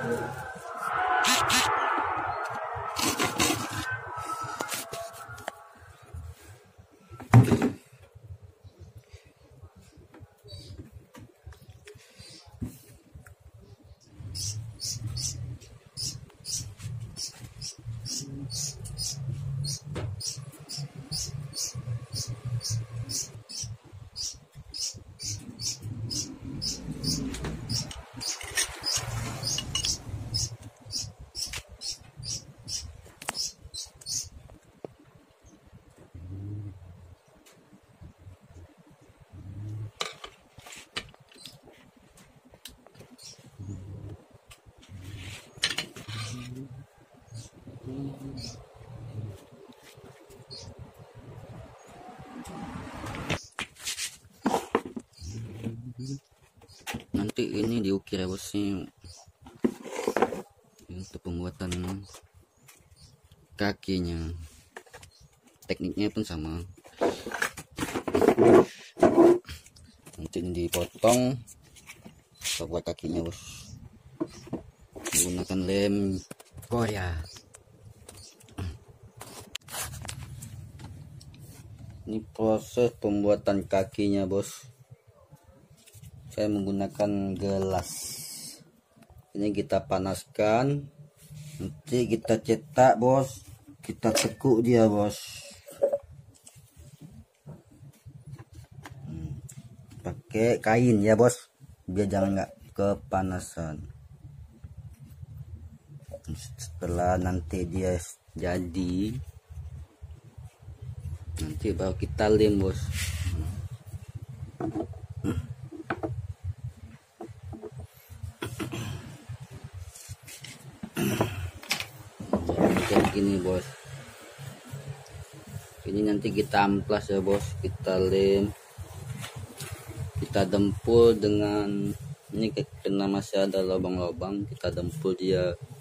Nanti ini diukir ya bos, ini untuk pembuatan kakinya, tekniknya pun sama. Nanti ini dipotong buat kakinya bos, menggunakan lem Korea. Ini proses pembuatan kakinya bos, saya menggunakan gelas. Ini kita panaskan, nanti kita cetak bos, kita tekuk dia bos. Pakai kain ya bos, biar jangan nggak kepanasan. Setelah nanti dia jadi, nanti baru kita lem bos. Kayak gini bos. Ini nanti kita amplas ya bos, kita lem, kita dempul dengan ini, kena masih ada lubang-lubang, kita dempul dia